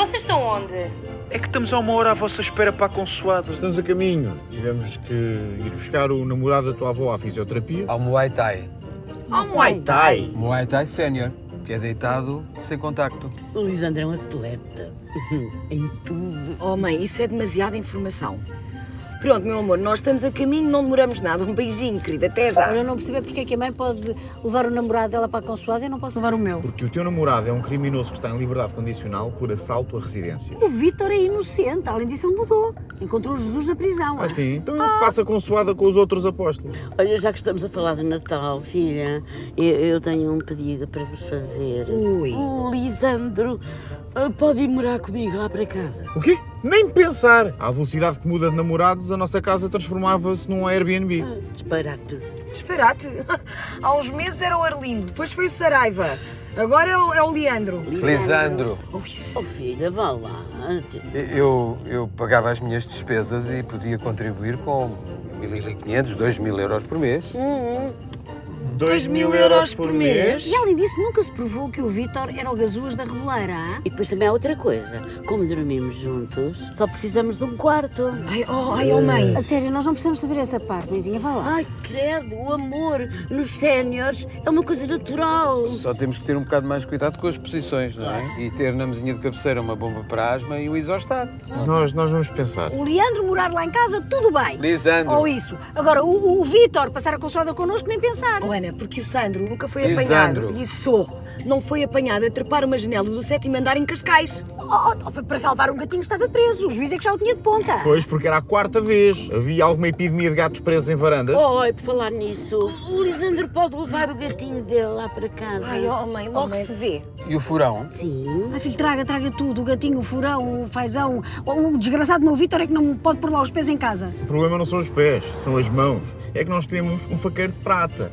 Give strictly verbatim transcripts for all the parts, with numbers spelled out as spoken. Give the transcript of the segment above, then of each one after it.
vocês estão onde? É que estamos há uma hora à vossa espera para a consoada. Estamos a caminho. Tivemos que ir buscar o namorado da tua avó à fisioterapia. Ao Muay Thai. Ao Muay Thai? Muay Thai Sénior, que é deitado sem contacto. O Lisandro é um atleta. Em tudo. Oh mãe, isso é demasiada informação. Pronto, meu amor, nós estamos a caminho, não demoramos nada. Um beijinho, querida, até já. Eu não percebo porque é que a mãe pode levar o namorado dela para a consoada e eu não posso levar o meu. Porque o teu namorado é um criminoso que está em liberdade condicional por assalto à residência. O Vítor é inocente, além disso ele mudou. Encontrou Jesus na prisão. Ah, sim? Então ele passa a consoada com os outros apóstolos. Olha, já que estamos a falar de Natal, filha, eu, eu tenho um pedido para vos fazer. Ui. O Lisandro uh, pode ir morar comigo lá para casa. O quê? Nem pensar! À velocidade que muda de namorados, a nossa casa transformava-se num Airbnb. Ah, disparate. Disparate. Há uns meses era o Arlindo, depois foi o Saraiva. Agora é o, é o Leandro. Lisandro. Ui. Oh filha, vá lá. Eu, eu pagava as minhas despesas e podia contribuir com mil e quinhentos, dois mil euros por mês. Hum. Dois mil euros por mês? E além disso, nunca se provou que o Vítor era o gazuz da Reboleira, hein? E depois também há outra coisa. Como dormimos juntos, só precisamos de um quarto. Ai, oh, ai, oh mãe. A sério, nós não precisamos saber essa parte, mãezinha, vá lá. Ai, credo, o amor nos séniores é uma coisa natural. Só temos que ter um bocado mais cuidado com as posições, não é? E ter na mesinha de cabeceira uma bomba para asma e o isostar. Nós, nós vamos pensar. O Leandro morar lá em casa, tudo bem. Lisandro. Ou isso. Agora, o, o Vítor passar a consoada connosco, nem pensar. Oh, Ana, porque o Sandro nunca foi Lisandro. apanhado. Isso. Não foi apanhado a trepar uma janela do sétimo andar em Cascais. Oh, oh, para salvar um gatinho que estava preso. O juiz é que já o tinha de ponta. Pois, porque era a quarta vez. Havia alguma epidemia de gatos presos em varandas? Oh, por falar nisso, o Lisandro pode levar o gatinho dele lá para casa. Ai, oh mãe, logo se vê. E o furão? Sim. Ai, filho, traga, traga tudo. O gatinho, o furão, o fazão. O desgraçado meu Vítor é que não pode pôr lá os pés em casa. O problema não são os pés, são as mãos. É que nós temos um faqueiro de prata.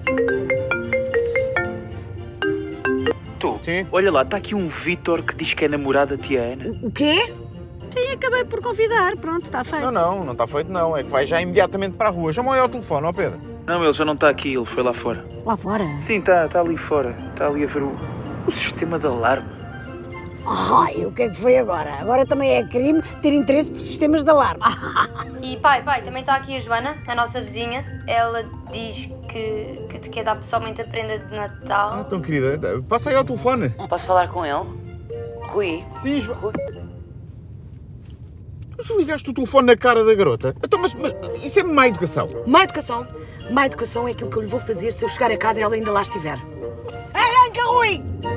Tu? Sim? Olha lá, está aqui um Vítor que diz que é namorada da tia Ana. O quê? Sim, acabei por convidar. Pronto, está feito. Não, não, não está feito não. É que vai já imediatamente para a rua. Chama-o aí ao telefone, ó Pedro. Não, ele já não está aqui, ele foi lá fora. Lá fora? Sim, está está ali fora. Está ali a ver o, o sistema de alarme. Ai, o que é que foi agora? Agora também é crime ter interesse por sistemas de alarme. E pai, pai, também está aqui a Joana, a nossa vizinha. Ela diz que, que te quer dar pessoalmente a prenda de Ah, Natal. então querida, passa aí ao telefone. Posso falar com ele? Rui. Sim, João. Tu ligaste o telefone na cara da garota? Então, mas, mas isso é má educação. Má educação. Má educação é aquilo que eu lhe vou fazer se eu chegar a casa e ela ainda lá estiver. Arranca, Rui!